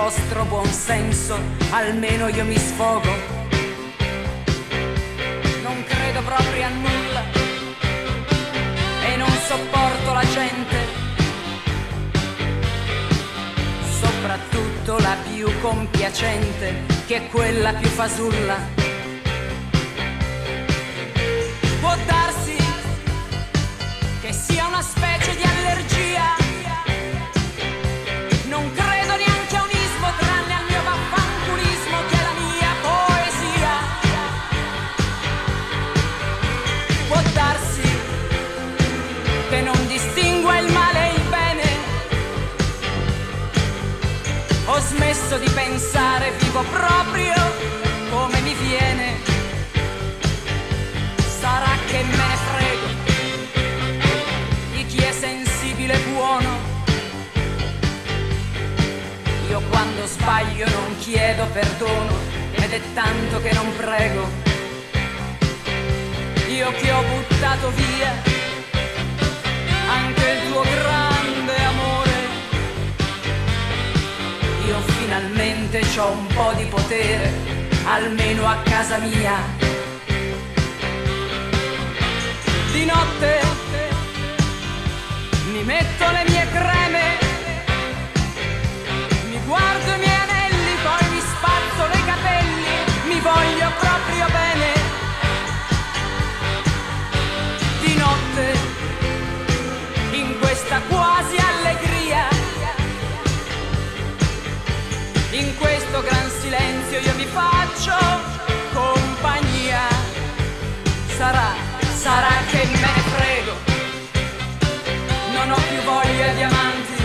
vostro buon senso, almeno io mi sfogo. Non credo proprio a nulla e non sopporto la gente, soprattutto la più compiacente, che è quella più fasulla. Può darsi che sia una specie di allergia, non credo neanche a un ismo, tranne al mio vaffanculismo che è la mia poesia. Può darsi che non distingua il male e il bene, ho smesso di pensare, vivo proprio come mi viene. Sarà che me ne frego di chi è sensibile e buono. Io quando sbaglio non chiedo perdono, ed è tanto che non prego. Io che ho buttato via anche il tuo grande amore, io finalmente c'ho un po' di potere, almeno a casa mia. Di notte mi metto le mie creme, mi guardo i miei anelli, poi mi spazzolo i capelli, mi voglio proprio bene. Di notte, in questa quasi allegria, in questo gran silenzio io vi faccio compagnia. Sarà che me ne frego, non ho più voglia di amanti,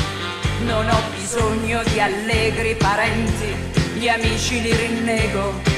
non ho bisogno di allegri parenti, gli amici li rinnego.